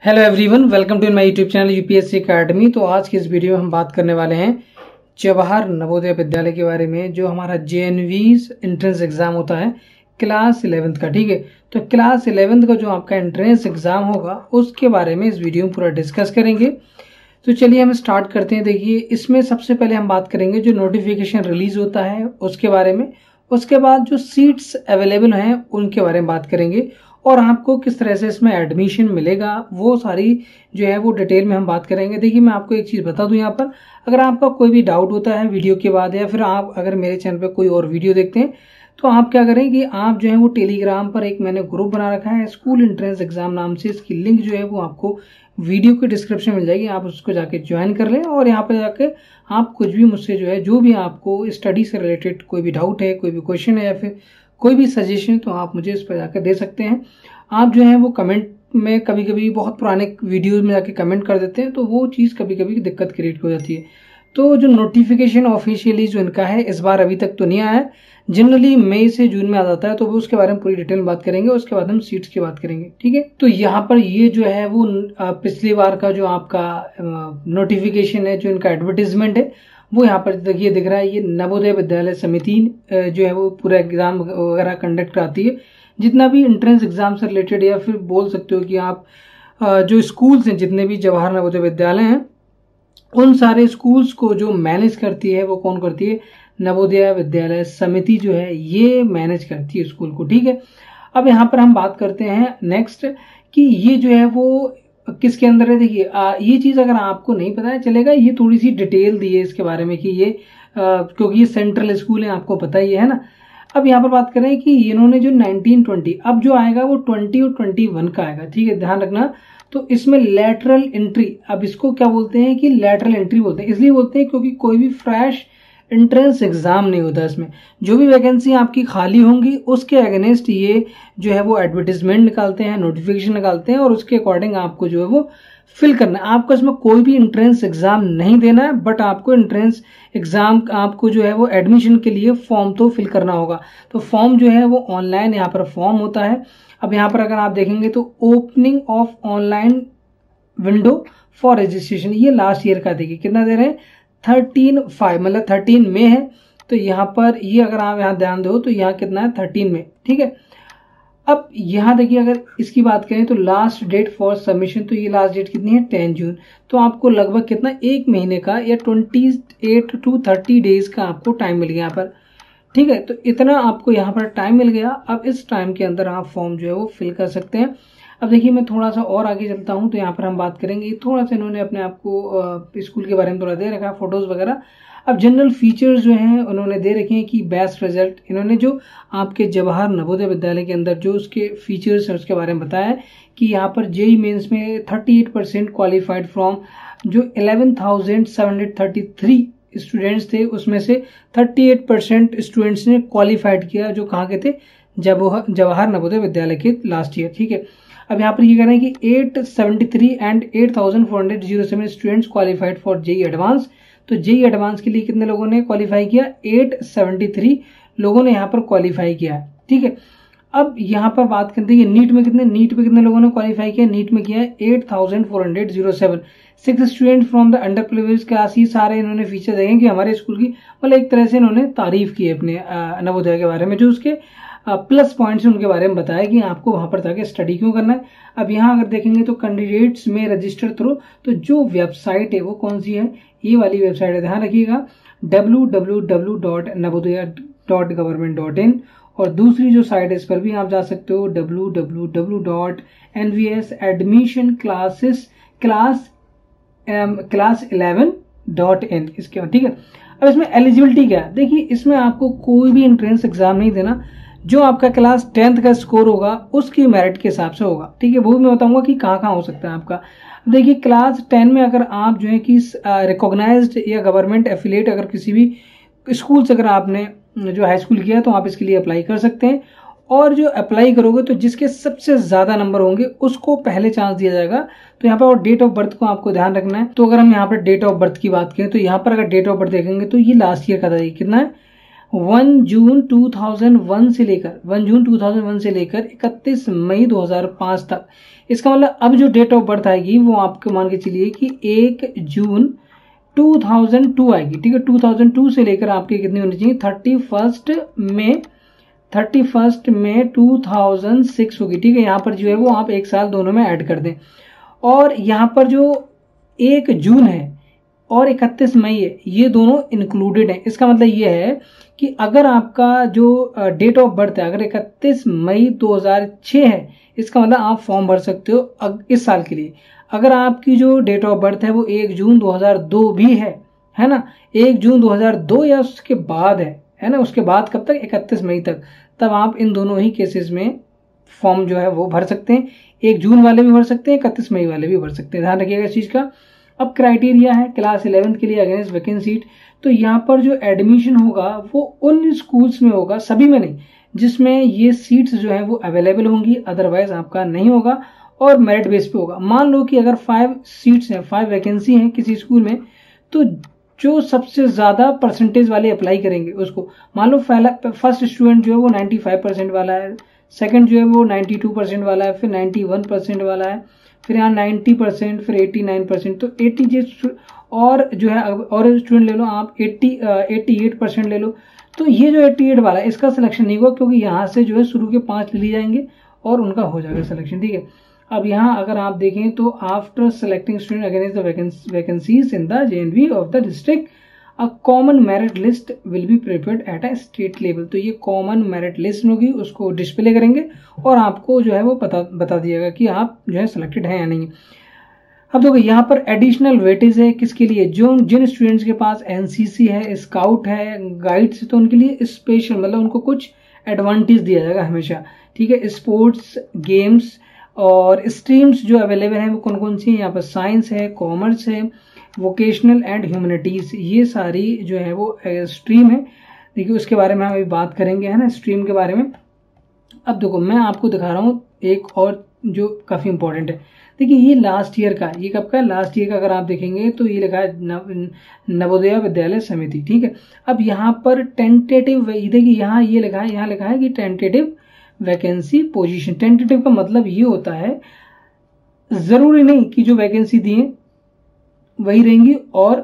Hello everyone, welcome to my YouTube channel UPSC academy. तो आज की इस वीडियो में हम बात करने वाले हैं जवाहर नवोदय विद्यालय के बारे में, जो हमारा जेएनवीज एंट्रेंस एग्जाम होता है क्लास 11th का। ठीक है, तो क्लास 11th का जो आपका एंट्रेंस एग्जाम होगा उसके बारे में इस वीडियो में पूरा डिस्कस करेंगे। तो चलिए हम स्टार्ट करते हैं। देखिए, इसमें सबसे पहले हम बात करेंगे जो नोटिफिकेशन रिलीज होता है उसके बारे में, उसके बाद जो सीट्स अवेलेबल हैं उनके बारे में बात करेंगे, और आपको किस तरह से इसमें एडमिशन मिलेगा वो सारी जो है वो डिटेल में हम बात करेंगे। देखिए, मैं आपको एक चीज़ बता दूं, यहाँ पर अगर आपका कोई भी डाउट होता है वीडियो के बाद, या फिर आप अगर मेरे चैनल पे कोई और वीडियो देखते हैं, तो आप क्या करें कि आप जो है वो टेलीग्राम पर एक मैंने ग्रुप बना रखा है स्कूल एंट्रेंस एग्जाम नाम से। इसकी लिंक जो है वो आपको वीडियो के डिस्क्रिप्शन में मिल जाएगी, आप उसको जाके ज्वाइन कर लें, और यहाँ पर जाके आप कुछ भी मुझसे जो है जो भी आपको स्टडी से रिलेटेड कोई भी डाउट है, कोई भी क्वेश्चन है, या फिर कोई भी सजेशन, तो आप मुझे इस पर जाकर दे सकते हैं। आप जो है वो कमेंट में कभी कभी बहुत पुराने वीडियोस में जाके कमेंट कर देते हैं, तो वो चीज़ कभी कभी दिक्कत क्रिएट हो जाती है। तो जो नोटिफिकेशन ऑफिशियली जो इनका है इस बार अभी तक तो नहीं आया है, जनरली मई से जून में आ जाता है, तो वो उसके बारे में पूरी डिटेल में बात करेंगे। उसके बाद हम सीट्स की बात करेंगे। ठीक है, तो यहाँ पर ये जो है वो पिछली बार का जो आपका नोटिफिकेशन है, जो इनका एडवर्टीजमेंट है, वो यहाँ पर देखिए दिख रहा है। ये नवोदय विद्यालय समिति जो है वो पूरा एग्जाम वगैरह कंडक्ट कराती है, जितना भी एंट्रेंस एग्जाम से रिलेटेड, या फिर बोल सकते हो कि आप जो स्कूल्स हैं, जितने भी जवाहर नवोदय विद्यालय हैं, उन सारे स्कूल्स को जो मैनेज करती है वो कौन करती है? नवोदय विद्यालय समिति जो है ये मैनेज करती है स्कूल को। ठीक है, अब यहाँ पर हम बात करते हैं नेक्स्ट कि ये जो है वो किसके अंदर है। देखिए, ये चीज़ अगर आपको नहीं पता है चलेगा, ये थोड़ी सी डिटेल दी है इसके बारे में कि ये क्योंकि ये सेंट्रल स्कूल है, आपको पता ही है ना। अब यहाँ पर बात करें कि इन्होंने जो 1920, अब जो आएगा वो 20 और 21 का आएगा। ठीक है, ध्यान रखना। तो इसमें लैटरल एंट्री, अब इसको क्या बोलते हैं कि लैटरल एंट्री बोलते हैं, इसलिए बोलते हैं क्योंकि कोई भी फ्रेश एंट्रेंस एग्जाम नहीं होता इसमें। जो भी वैकेंसी आपकी खाली होंगी उसके अगेंस्ट ये जो है वो एडवर्टीजमेंट निकालते हैं, नोटिफिकेशन निकालते हैं, और उसके अकॉर्डिंग आपको जो है वो फिल करना है। आपको इसमें कोई भी एंट्रेंस एग्जाम नहीं देना है, बट आपको एंट्रेंस एग्जाम आपको जो है वो एडमिशन के लिए फॉर्म तो फिल करना होगा। तो फॉर्म जो है वो ऑनलाइन यहाँ पर फॉर्म होता है। अब यहाँ पर अगर आप देखेंगे तो opening of online window for registration, ये लास्ट ईयर का देखिए कितना दे रहे हैं, 13/5 मतलब 13 में है। तो यहाँ पर ये अगर आप यहाँ ध्यान दो तो यहाँ कितना है, 13 में। ठीक है, अब यहाँ देखिए अगर इसकी बात करें तो लास्ट डेट फॉर सबमिशन, तो ये लास्ट डेट कितनी है, 10 जून। तो आपको लगभग कितना, एक महीने का या 28 to 30 डेज का आपको टाइम मिल गया यहाँ पर। ठीक है, तो इतना आपको यहाँ पर टाइम मिल गया। अब इस टाइम के अंदर आप फॉर्म जो है वो फिल कर सकते हैं। अब देखिए, मैं थोड़ा सा और आगे चलता हूँ, तो यहाँ पर हम बात करेंगे थोड़ा सा इन्होंने अपने आप को स्कूल के बारे में थोड़ा दे रखा है, फोटोज वगैरह। अब जनरल फीचर्स जो हैं उन्होंने दे रखे हैं कि बेस्ट रिजल्ट, इन्होंने जो आपके जवाहर नवोदय विद्यालय के अंदर जो उसके फीचर्स हैं उसके बारे में बताया है कि यहाँ पर जेईई मेंस में 38% क्वालिफाइड फ्रॉम जो 11,733 स्टूडेंट्स थे, उसमें से 38% स्टूडेंट्स ने क्वालिफाइड किया, जो कहाँ के थे, जवाहर नवोदय विद्यालय के लास्ट ईयर। ठीक है, अब यहाँ पर ये कह रहे हैं कि 873 and 8,407 students qualified for JEE advance. तो जेईई एडवांस के लिए कितने लोगों ने क्वालिफाई किया, 873 लोगों ने यहाँ पर क्वालिफाई किया। ठीक है, अब यहाँ पर बात करते हैं नीट में कितने लोगों ने क्वालिफाई किया, नीट में किया है 8,407 6 student from the underprivileged class. ये सारे इन्होंने फीचर देखे कि हमारे स्कूल की मतलब एक तरह से इन्होंने तारीफ की अपने नवोदय के बारे में, जो उसके प्लस पॉइंट्स उनके बारे में बताया कि आपको वहां पर जाके स्टडी क्यों करना है। अब यहाँ अगर देखेंगे तो कैंडिडेट्स में रजिस्टर थ्रू, तो जो वेबसाइट है वो कौन सी है, ये वाली वेबसाइट है, ध्यान रखिएगा, www.navodaya.government.in। और दूसरी जो साइट है इस पर भी आप जा सकते हो, www.nvsadmissionclass11.in इसके बाद। ठीक है, अब इसमें एलिजिबिलिटी क्या है, देखिए इसमें आपको कोई भी एंट्रेंस एग्जाम नहीं देना, जो आपका क्लास 10th का स्कोर होगा उसकी मेरिट के हिसाब से होगा। ठीक है, वो भी मैं बताऊंगा कि कहाँ कहाँ हो सकता है आपका। देखिए, क्लास 10 में अगर आप जो है कि रिकॉग्नाइज्ड या गवर्नमेंट एफिलिएट अगर किसी भी स्कूल से अगर आपने जो हाई स्कूल किया तो आप इसके लिए अप्लाई कर सकते हैं, और जो अप्लाई करोगे तो जिसके सबसे ज्यादा नंबर होंगे उसको पहले चांस दिया जाएगा। तो यहाँ पर और डेट ऑफ बर्थ को आपको ध्यान रखना है। तो अगर हम यहाँ पर डेट ऑफ बर्थ की बात करें तो यहाँ पर अगर डेट ऑफ बर्थ देखेंगे तो ये लास्ट ईयर का था, कितना है 1 जून 2001 से लेकर 31 मई 2005 तक। इसका मतलब अब जो डेट ऑफ बर्थ आएगी वो आपको मान के चलिए कि 1 जून 2002 आएगी, ठीक है। 2002 से लेकर आपकी कितनी होनी चाहिए, 31 मई 2006 होगी, ठीक है। यहाँ पर जो है वो आप एक साल दोनों में ऐड कर दें, और यहाँ पर जो 1 जून है और 31 मई है ये दोनों इंक्लूडेड हैं। इसका मतलब ये है कि अगर आपका जो डेट ऑफ बर्थ है अगर 31 मई 2006 है, इसका मतलब आप फॉर्म भर सकते हो इस साल के लिए। अगर आपकी जो डेट ऑफ बर्थ है वो 1 जून 2002 भी है ना, 1 जून 2002 या उसके बाद है ना, उसके बाद कब तक, 31 मई तक, तब आप इन दोनों ही केसेस में फॉर्म जो है वो भर सकते हैं। 1 जून वाले भी भर सकते हैं, 31 मई वाले भी भर सकते हैं, ध्यान रखिएगा इस चीज का। अब क्राइटेरिया है क्लास 11th के लिए अगेंस्ट वैकेंट सीट, तो यहाँ पर जो एडमिशन होगा वो उन स्कूल्स में होगा, सभी में नहीं, जिसमें ये सीट्स जो है वो अवेलेबल होंगी, अदरवाइज आपका नहीं होगा और मेरिट बेस पे होगा। मान लो कि अगर 5 सीट्स हैं, 5 वैकेंसी हैं किसी स्कूल में, तो जो सबसे ज्यादा परसेंटेज वाले अप्लाई करेंगे उसको, मान लो फर्स्ट स्टूडेंट जो है वो 95% वाला है, सेकंड जो है वो 92% वाला है, फिर 91% वाला है, फिर यहाँ 90%, फिर 89%, तो 80 और जो है और स्टूडेंट ले लो आप 88% ले लो, तो ये जो 88 वाला है इसका सिलेक्शन नहीं होगा, क्योंकि यहाँ से जो है शुरू के 5 ले जाएंगे और उनका हो जाएगा सिलेक्शन, ठीक है। अब यहाँ अगर आप देखें तो after selecting student against the vacancies in the JNV of the district a common merit list will be prepared at a state level. तो ये कॉमन मेरिट लिस्ट होगी, उसको डिस्प्ले करेंगे और आपको जो है वो बता दिएगा कि आप जो है सिलेक्टेड हैं या नहीं। अब देखो यहाँ पर एडिशनल वेटेज है किसके लिए, जो जिन स्टूडेंट्स के पास NCC है, स्काउट है, गाइड्स है, तो उनके लिए स्पेशल मतलब उनको कुछ एडवांटेज दिया जाएगा हमेशा, ठीक है। स्पोर्ट्स, गेम्स और स्ट्रीम्स जो अवेलेबल हैं वो कौन कौन सी हैं, यहाँ पर साइंस है, कॉमर्स है, वोकेशनल एंड ह्यूमैनिटीज, ये सारी जो है वो स्ट्रीम है। देखिए उसके बारे में हम अभी बात करेंगे, है ना, स्ट्रीम के बारे में। अब देखो मैं आपको दिखा रहा हूँ एक और जो काफी इंपॉर्टेंट है। देखिए ये लास्ट ईयर का, ये कब का, लास्ट ईयर का अगर आप देखेंगे तो ये लिखा है नवोदय विद्यालय समिति, ठीक है। अब यहाँ पर टेंटेटिव, देखिए यहाँ ये लिखा है, यहाँ लिखा है कि टेंटेटिव वैकेंसी पोजीशन। टेंटेटिव का मतलब ये होता है जरूरी नहीं कि जो वैकेंसी दी है वही रहेंगी और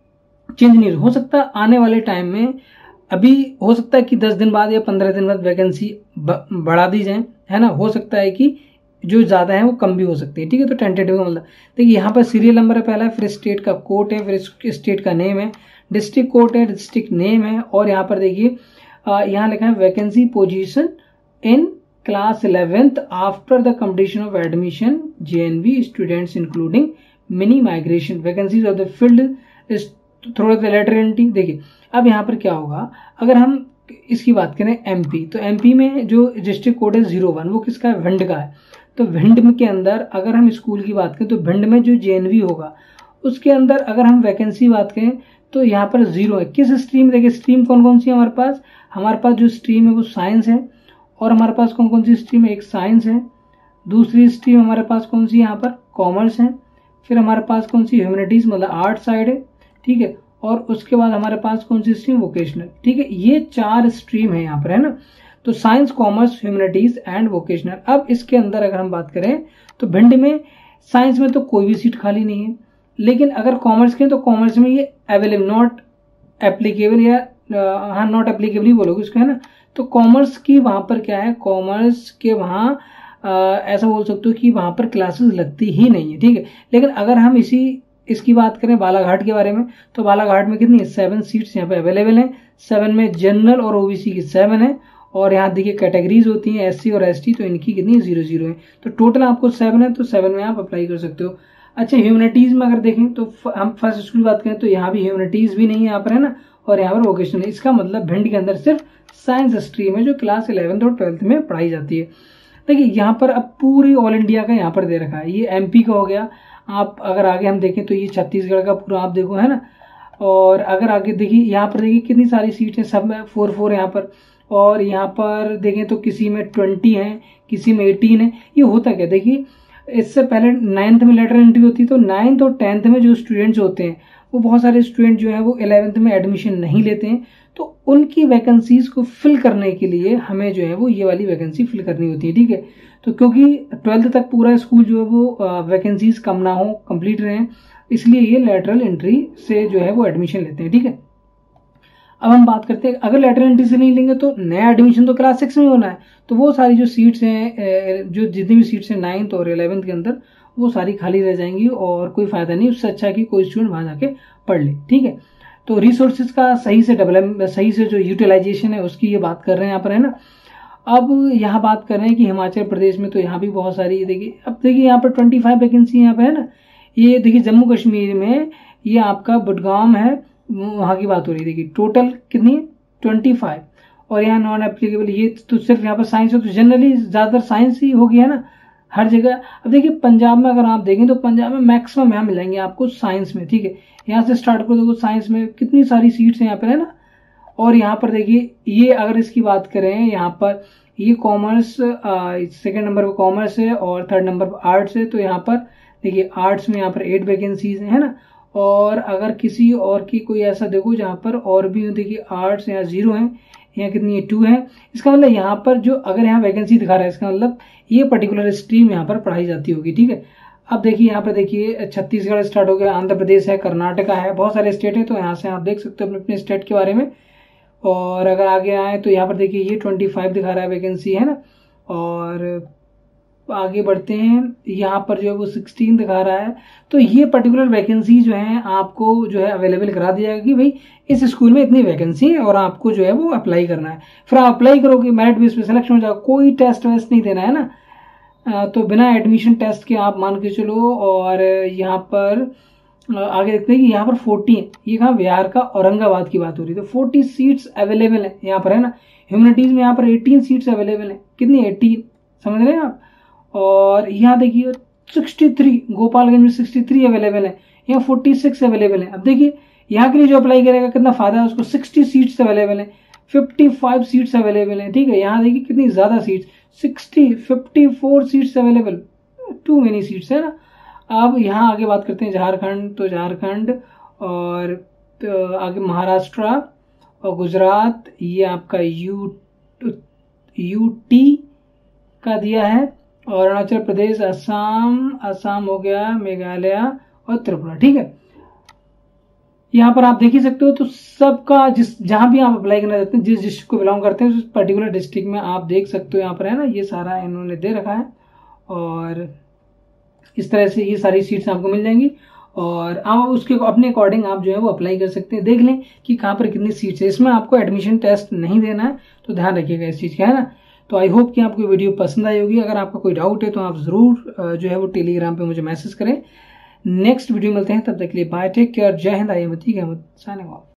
चेंज नहीं हो सकता, आने वाले टाइम में अभी हो सकता है कि 10 दिन बाद या 15 दिन बाद वैकेंसी बढ़ा दी जाए, है ना, हो सकता है कि जो ज्यादा है वो कम भी हो सकती है, ठीक है। तो टेंटेटिव का मतलब देखिए यहाँ पर सीरियल नंबर है पहला, फिर स्टेट का कोड है, फिर स्टेट का नेम है, डिस्ट्रिक्ट कोड है, डिस्ट्रिक्ट नेम है, और यहाँ पर देखिए यहाँ लिखा है vacancy position in class 11th after the completion of admission JNV students including mini migration vacancies of the field through the lateral entry. देखिए अब यहाँ पर क्या होगा, अगर हम इसकी बात करें MP, तो MP में जो डिस्ट्रिक्ट कोड है 01 वो किसका है, भिंड का है। तो भिंड के अंदर अगर हम स्कूल की बात करें तो भिंड में जो JNV होगा उसके अंदर अगर हम वैकेंसी बात करें तो यहाँ पर 0 है। किस स्ट्रीम, देखिए स्ट्रीम कौन कौन सी है हमारे पास जो स्ट्रीम है वो साइंस है, और हमारे पास कौन कौन सी स्ट्रीम है, एक साइंस है, दूसरी स्ट्रीम हमारे पास कौन सी यहाँ पर कॉमर्स है, फिर हमारे पास कौन सी ह्यूमैनिटीज मतलब आर्ट साइड है, ठीक है, और उसके बाद हमारे पास कौन सी स्ट्रीम वोकेशनल, ठीक है। ये 4 स्ट्रीम है यहाँ पर, है ना। तो science, commerce, humanities and vocational. अब इसके अंदर अगर हम बात करें तो भिंड में साइंस में तो कोई भी सीट खाली नहीं है, लेकिन अगर कॉमर्स के तो कॉमर्स में ये अवेलेबल, नॉट एप्लीकेबल या हाँ नॉट एप्लीकेबल ही बोलोगे उसका, है ना। तो कॉमर्स की वहां पर क्या है, कॉमर्स के वहां ऐसा बोल सकते हो कि वहां पर क्लासेस लगती ही नहीं है, ठीक है। लेकिन अगर हम इसकी बात करें बालाघाट के बारे में, तो बालाघाट में कितनी 7 सीट्स यहाँ पे अवेलेबल हैं। 7 में जनरल और OBC की 7 है, और यहाँ देखिए कैटेगरीज होती हैं SC और ST, तो इनकी कितनी 0 है। तो टोटल आपको 7 है, तो 7 में आप अप्लाई कर सकते हो। अच्छा ह्यूमैनिटीज में अगर देखें तो हम फर्स्ट स्कूल बात करें तो यहाँ भी ह्यूमैनिटीज भी नहीं है यहाँ पर, है ना, और यहाँ पर वोकेशनल है। इसका मतलब भिंड के अंदर सिर्फ साइंस स्ट्रीम है जो क्लास 11th और 12th में पढ़ाई जाती है। देखिए यहाँ पर अब पूरी ऑल इंडिया का यहाँ पर दे रखा है, ये MP का हो गया। आप अगर आगे हम देखें तो ये छत्तीसगढ़ का पूरा आप देखो, है ना। और अगर आगे देखिए यहाँ पर देखिए कितनी सारी सीट है, सब में 4 यहाँ पर, और यहाँ पर देखें तो किसी में 20 है, किसी में 18 है। ये होता क्या, देखिए इससे पहले 9th में लेटर एंट्री होती है, तो 9th और 10th में जो स्टूडेंट्स होते हैं वो बहुत सारे स्टूडेंट जो है वो 11th में एडमिशन नहीं लेते हैं, तो उनकी वैकेंसीज को फिल करने के लिए हमें जो है वो ये वाली वैकेंसी फिल करनी होती है, ठीक है। तो क्योंकि 12th तक पूरा स्कूल जो है वो वैकेंसीज कम ना हो, कंप्लीट रहे, इसलिए ये लेटरल एंट्री से जो है वो एडमिशन लेते हैं, ठीक है। अब हम बात करते हैं, अगर लेटरल एंट्री से नहीं लेंगे तो नया एडमिशन तो क्लास 6 में होना है, तो वो सारी जो सीट्स हैं, जो जितनी भी सीट्स हैं 9th और 11th के अंदर, वो सारी खाली रह जाएंगी और कोई फायदा नहीं। उससे अच्छा कि कोई स्टूडेंट वहां जाके पढ़ ले, ठीक है। तो रिसोर्सेज का सही से जो यूटिलाइजेशन है उसकी ये बात कर रहे हैं यहाँ पर, है ना। अब यहाँ बात कर रहे हैं कि हिमाचल प्रदेश में तो यहाँ भी बहुत सारी, देखिए अब देखिए यहाँ पर 25 वैकेंसी यहाँ पे है ना। ये देखिए जम्मू कश्मीर में ये आपका बुडगाम है, वहाँ की बात हो रही है। देखिए टोटल कितनी 25, और यहाँ नॉन एप्लीकेबल, ये तो सिर्फ यहाँ पर साइंस है, तो जनरली ज़्यादातर साइंस ही होगी, है ना, हर जगह। अब देखिए पंजाब में अगर आप देखें तो पंजाब में मैक्सिमम यहाँ मिलेंगे आपको साइंस में, ठीक है। यहाँ से स्टार्ट करो, देखो साइंस में कितनी सारी सीट्स हैं यहाँ पर, है ना। और यहाँ पर देखिए ये अगर इसकी बात करें, यहाँ पर ये कॉमर्स, सेकेंड नंबर पर कॉमर्स है और थर्ड नंबर पर आर्ट्स है। तो यहाँ पर देखिए आर्ट्स में यहाँ पर 8 वैकेंसीज है ना। और अगर किसी और की कोई ऐसा देखो जहाँ पर और भी देखिए आर्ट्स यहाँ 0 है, यहाँ कितनी है 2 है। इसका मतलब यहाँ पर जो अगर यहाँ वैकेंसी दिखा रहा है, इसका मतलब ये पर्टिकुलर स्ट्रीम यहाँ पर पढ़ाई जाती होगी, ठीक है। अब देखिए यहाँ पर देखिए छत्तीसगढ़ स्टार्ट हो गया, आंध्र प्रदेश है, कर्नाटका है, बहुत सारे स्टेट है। तो यहाँ से आप देख सकते हो अपने अपने स्टेट के बारे में। और अगर आगे आए तो यहाँ पर देखिए ये 25 दिखा रहा है वैकेंसी, है ना। और आगे बढ़ते हैं, यहाँ पर जो है वो 16 दिखा रहा है। तो ये पर्टिकुलर वैकेंसी जो है आपको जो है अवेलेबल करा दिया जाएगा कि भाई इस स्कूल में इतनी वैकेंसी है और आपको जो है वो अप्लाई करना है। फिर आप अप्लाई करोगे, मेरिट बेस पे सिलेक्शन हो जाएगा, कोई टेस्ट वेस्ट नहीं देना है ना। तो बिना एडमिशन टेस्ट के आप मान के चलो। और यहाँ पर आगे देखते हैं कि यहाँ पर 40 है, ये कहाँ, बिहार का औरंगाबाद की बात हो रही है। तो 40 सीट्स अवेलेबल है यहाँ पर, है ना। ह्यूमैनिटीज में यहाँ पर 18 सीट्स अवेलेबल है, कितनी 18, समझ रहे हैं आप। और यहाँ देखिए 63, गोपालगंज में 63 अवेलेबल है, यहाँ 46 अवेलेबल है। अब देखिए यहाँ के लिए जो अप्लाई करेगा कितना फायदा है उसको, 60 सीट्स अवेलेबल है, 55 सीट्स अवेलेबल है, ठीक है। यहाँ देखिए कितनी ज्यादा seats, 54 seats available, too many seats, है ना। अब यहाँ आगे बात करते हैं झारखंड, तो झारखंड और आगे महाराष्ट्र और गुजरात, ये आपका यूटी का दिया है, और अरुणाचल प्रदेश, असम हो गया, मेघालय और त्रिपुरा, ठीक है। यहाँ पर आप देख ही सकते हो। तो सबका जहां भी आप अप्लाई करना चाहते हैं, जिस डिस्ट्रिक्ट को बिलोंग करते हैं, उस पर्टिकुलर डिस्ट्रिक्ट में आप देख सकते हो यहाँ पर, है ना। ये सारा इन्होंने दे रखा है और इस तरह से ये सारी सीट्स आपको मिल जाएंगी और आप उसके अपने अकॉर्डिंग आप जो है वो अप्लाई कर सकते हैं। देख लें कि कहाँ पर कितनी सीट्स है। इसमें आपको एडमिशन टेस्ट नहीं देना है, तो ध्यान रखिएगा इस चीज़ का, है ना। तो आई होप कि आपको वीडियो पसंद आई होगी। अगर आपका कोई डाउट है तो आप ज़रूर जो है वो टेलीग्राम पे मुझे मैसेज करें। नेक्स्ट वीडियो मिलते हैं, तब तक के लिए बाय, टेक केयर, जय Hind. I am Atiq Ahmad, signing of.